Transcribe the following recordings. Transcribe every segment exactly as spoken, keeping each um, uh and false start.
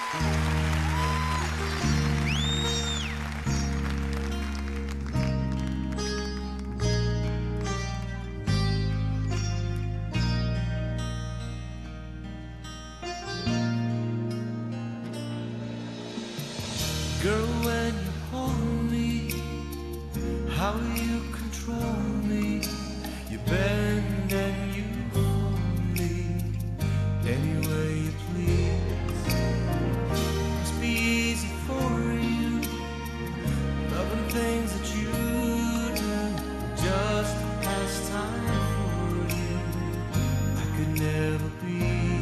Girl, when you hold me, how you control me, you bend and you hold me any way you please. Must be easy for you, loving things that you do, just to pass time for you. I could never be,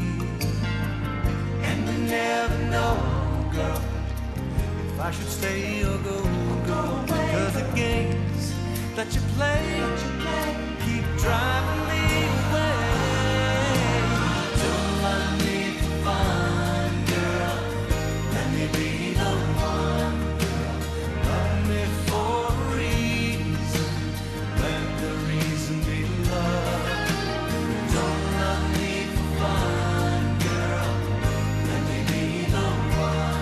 and you never know, girl, if I should stay or go, go away. Cause the games that you play, that you play keep driving me away. Don't let me find, girl, let me be the one, girl. Love me for a reason, let the reason be love. Don't let me find, girl, let me be the one.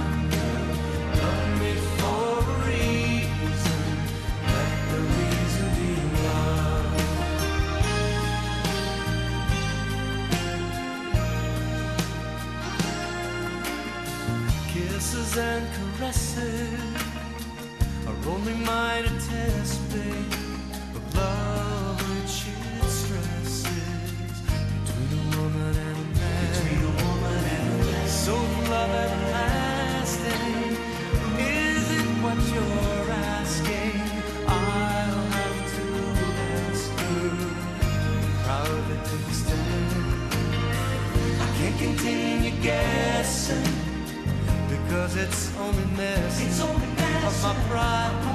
Kisses and caresses are only mine to test, babe, but love which it stresses between a woman and a man. Between a woman and a man. So love everlasting, is it what you're asking? I'll have to ask her, proudly to extend. I can't continue guessing, because it's only mess, it's only mess of my pride.